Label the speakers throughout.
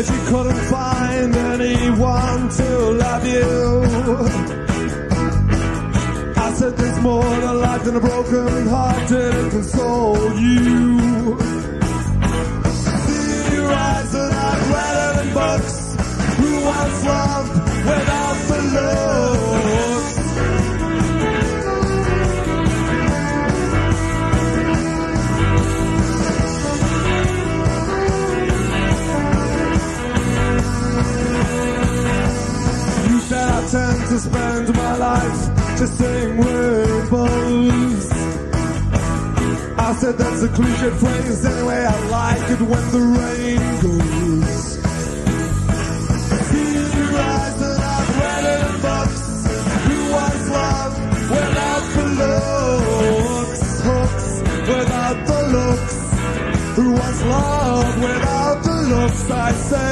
Speaker 1: said she couldn't find anyone to love you. I said there's more to life than a broken heart to console you. Theorize that I've read it in books. Who wants love without the looks? You said I tend to spend my life just seeing rainbows. I said that's a cliche phrase anyway, I like it when the rain goes. Theorize that I've read it in books. Who wants love without the looks? Hooks without the looks. Who wants love without the looks? I say,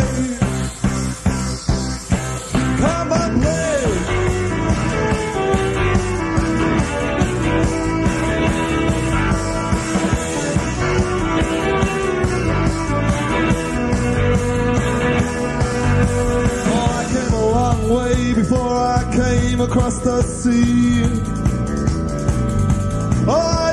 Speaker 1: come on, play. Way before I came across the sea. Oh,